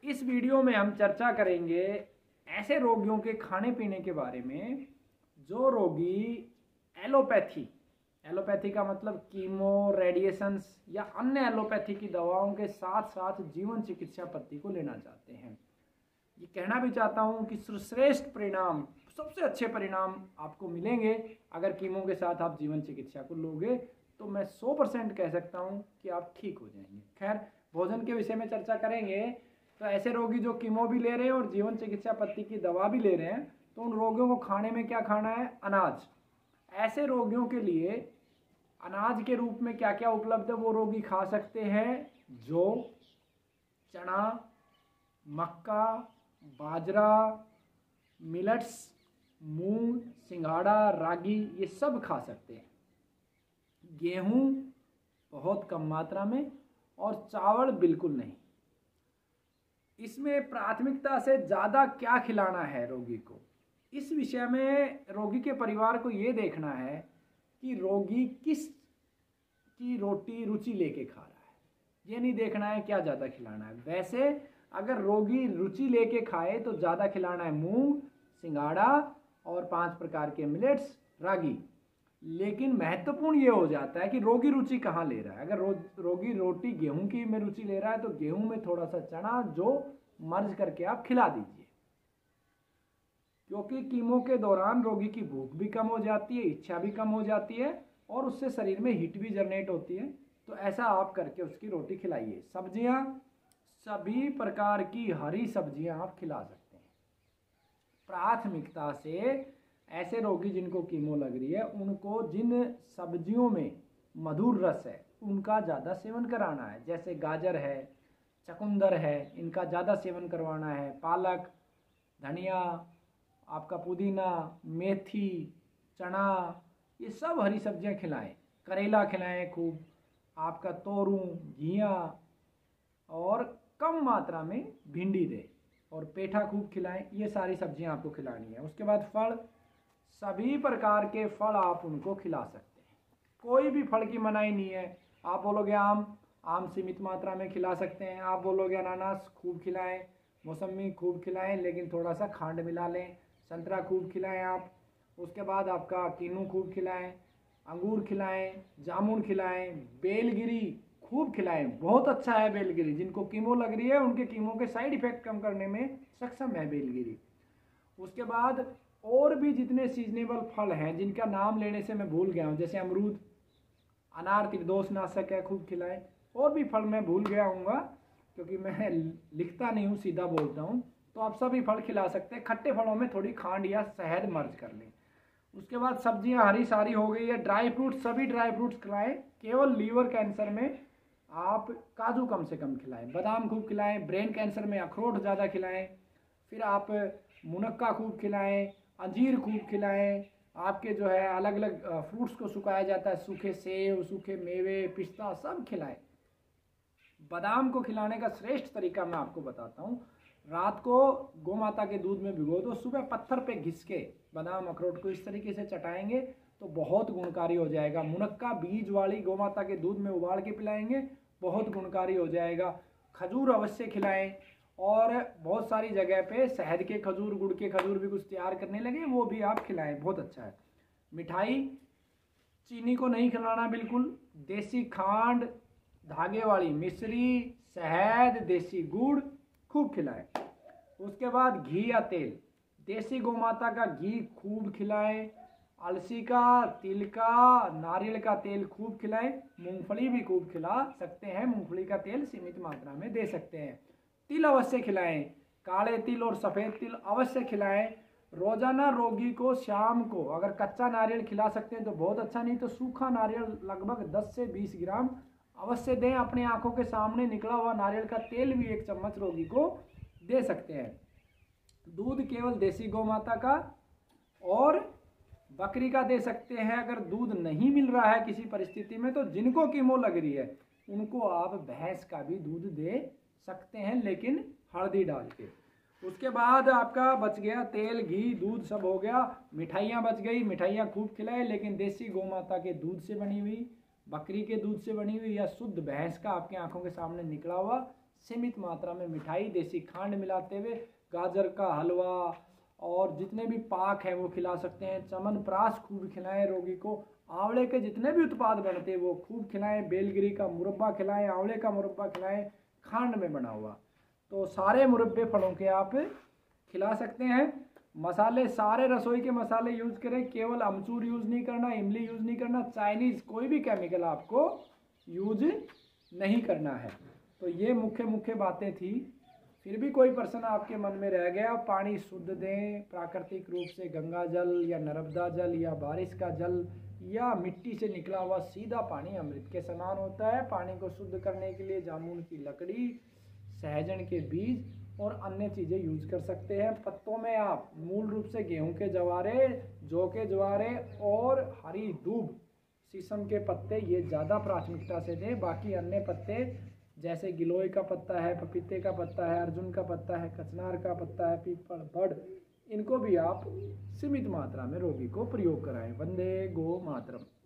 इस वीडियो में हम चर्चा करेंगे ऐसे रोगियों के खाने पीने के बारे में जो रोगी एलोपैथी का मतलब कीमो, रेडिएशंस या अन्य एलोपैथी की दवाओं के साथ साथ जीवन चिकित्सा पद्धति को लेना चाहते हैं। ये कहना भी चाहता हूँ कि श्रेष्ठ परिणाम, सबसे अच्छे परिणाम आपको मिलेंगे अगर कीमो के साथ आप जीवन चिकित्सा को लोगे, तो मैं 100% कह सकता हूँ कि आप ठीक हो जाएंगे। खैर, भोजन के विषय में चर्चा करेंगे। तो ऐसे रोगी जो कीमो भी ले रहे हैं और जीवन चिकित्सा पद्धति की दवा भी ले रहे हैं, तो उन रोगियों को खाने में क्या खाना है? अनाज। ऐसे रोगियों के लिए अनाज के रूप में क्या क्या उपलब्ध है वो रोगी खा सकते हैं? जौ, चना, मक्का, बाजरा, मिलेट्स, मूंग, सिंघाड़ा, रागी, ये सब खा सकते हैं। गेहूं बहुत कम मात्रा में और चावल बिल्कुल नहीं। इसमें प्राथमिकता से ज़्यादा क्या खिलाना है रोगी को, इस विषय में रोगी के परिवार को ये देखना है कि रोगी किस की रोटी रुचि लेके खा रहा है। ये नहीं देखना है क्या ज़्यादा खिलाना है। वैसे अगर रोगी रुचि लेके खाए तो ज़्यादा खिलाना है मूंग, सिंघाड़ा और 5 प्रकार के मिलेट्स, रागी। लेकिन महत्वपूर्ण ये हो जाता है कि रोगी रुचि कहाँ ले रहा है। अगर रोगी रोटी गेहूं की में रुचि ले रहा है तो गेहूं में थोड़ा सा चना, जो मर्ज करके आप खिला दीजिए, क्योंकि कीमो के दौरान रोगी की भूख भी कम हो जाती है, इच्छा भी कम हो जाती है और उससे शरीर में हीट भी जनरेट होती है। तो ऐसा आप करके उसकी रोटी खिलाइए। सब्जियां, सभी प्रकार की हरी सब्जियां आप खिला सकते हैं। प्राथमिकता से ऐसे रोगी जिनको कीमो लग रही है उनको जिन सब्जियों में मधुर रस है उनका ज़्यादा सेवन कराना है। जैसे गाजर है, चकुंदर है, इनका ज़्यादा सेवन करवाना है। पालक, धनिया, आपका पुदीना, मेथी, चना, ये सब हरी सब्जियां खिलाएं। करेला खिलाएं खूब, आपका तोरू, घिया, और कम मात्रा में भिंडी दें और पेठा खूब खिलाएं। ये सारी सब्जियां आपको खिलानी है। उसके बाद फल, सभी प्रकार के फल आप उनको खिला सकते हैं। कोई भी फल की मनाही नहीं है। आप बोलोगे आम सीमित मात्रा में खिला सकते हैं। आप बोलोगे अनानास खूब खिलाएं, मौसमी खूब खिलाएं लेकिन थोड़ा सा खांड मिला लें। संतरा खूब खिलाएं आप। उसके बाद आपका किन्नू खूब खिलाएं, अंगूर खिलाएं, जामुन खिलाएं, बेलगिरी खूब खिलाएं। बहुत अच्छा है बेलगिरी। जिनको कीमो लग रही है उनके कीमो के साइड इफेक्ट कम करने में सक्षम है बेलगिरी। उसके बाद और भी जितने सीजनेबल फल हैं जिनका नाम लेने से मैं भूल गया हूँ, जैसे अमरूद, अनार त्रिदोष नाशक है, खूब खिलाएं। और भी फल मैं भूल गया हूँगा क्योंकि मैं लिखता नहीं हूँ, सीधा बोलता हूँ। तो आप सभी फल खिला सकते हैं। खट्टे फलों में थोड़ी खांड या शहद मर्ज कर लें। उसके बाद सब्जियां हरी सारी हो गई है। ड्राई फ्रूट, सभी ड्राई फ्रूट्स खिलाएं। केवल लीवर कैंसर में आप काजू कम से कम खिलाएं, बादाम खूब खिलाएं। ब्रेन कैंसर में अखरोट ज़्यादा खिलाएं। फिर आप मुनक्का खूब खिलाएं, अंजीर खूब खिलाएं। आपके जो है अलग अलग फ्रूट्स को सुखाया जाता है, सूखे सेब, सूखे मेवे, पिस्ता, सब खिलाएं। बादाम को खिलाने का श्रेष्ठ तरीका मैं आपको बताता हूँ। रात को गौ माता के दूध में भिगो दो, सुबह पत्थर पे घिस के बादाम अखरोट को इस तरीके से चटाएंगे तो बहुत गुणकारी हो जाएगा। मुनक्का बीज वाली गौ माता के दूध में उबाल के पिलाएंगे, बहुत गुणकारी हो जाएगा। खजूर अवश्य खिलाएं और बहुत सारी जगह पे शहद के खजूर, गुड़ के खजूर भी कुछ तैयार करने लगे, वो भी आप खिलाएं, बहुत अच्छा है। मिठाई, चीनी को नहीं खिलाना बिल्कुल। देसी खांड, धागे वाली मिश्री, शहद, देसी गुड़ खूब खिलाएं। उसके बाद घी या तेल, देसी गौ माता का घी खूब खिलाएं। अलसी का, तिल का, नारियल का तेल खूब खिलाएं। मूंगफली भी खूब खिला सकते हैं, मूंगफली का तेल सीमित मात्रा में दे सकते हैं। तिल अवश्य खिलाएं, काले तिल और सफ़ेद तिल अवश्य खिलाएं। रोजाना रोगी को शाम को अगर कच्चा नारियल खिला सकते हैं तो बहुत अच्छा, नहीं तो सूखा नारियल लगभग 10 से 20 ग्राम अवश्य दें। अपने आंखों के सामने निकला हुआ नारियल का तेल भी 1 चम्मच रोगी को दे सकते हैं। दूध केवल देसी गौ माता का और बकरी का दे सकते हैं। अगर दूध नहीं मिल रहा है किसी परिस्थिति में तो जिनको कीमो लग रही है उनको आप भैंस का भी दूध दे सकते हैं, लेकिन हल्दी डाल के। उसके बाद आपका बच गया तेल, घी, दूध सब हो गया। मिठाइयाँ बच गई, मिठाइयाँ खूब खिलाए लेकिन देसी गौ माता के दूध से बनी हुई, बकरी के दूध से बनी हुई या शुद्ध भैंस का आपके आंखों के सामने निकला हुआ सीमित मात्रा में मिठाई, देसी खांड मिलाते हुए गाजर का हलवा और जितने भी पाक हैं वो खिला सकते हैं। च्यवनप्राश खूब खिलाएं रोगी को। आंवले के जितने भी उत्पाद बनते हैं वो खूब खिलाएं। बेलगिरी का मुरब्बा खिलाएं, आंवले का मुरब्बा खिलाएं खांड में बना हुआ। तो सारे मुरब्बे फलों के आप खिला सकते हैं। मसाले सारे रसोई के मसाले यूज़ करें, केवल अमचूर यूज़ नहीं करना, इमली यूज़ नहीं करना, चाइनीज़ कोई भी केमिकल आपको यूज नहीं करना है। तो ये मुख्य मुख्य बातें थी। फिर भी कोई प्रश्न आपके मन में रह गया, पानी शुद्ध दें प्राकृतिक रूप से, गंगा जल या नर्मदा जल या बारिश का जल या मिट्टी से निकला हुआ सीधा पानी अमृत के समान होता है। पानी को शुद्ध करने के लिए जामुन की लकड़ी, सहजन के बीज और अन्य चीज़ें यूज कर सकते हैं। पत्तों में आप मूल रूप से गेहूं के जवारे, जौ के जवारे और हरी दूब, शीशम के पत्ते ये ज़्यादा प्राथमिकता से दें। बाकी अन्य पत्ते जैसे गिलोय का पत्ता है, पपीते का पत्ता है, अर्जुन का पत्ता है, कचनार का पत्ता है, पीपल, बड़, इनको भी आप सीमित मात्रा में रोगी को प्रयोग कराएं। वंदे गो मातरम।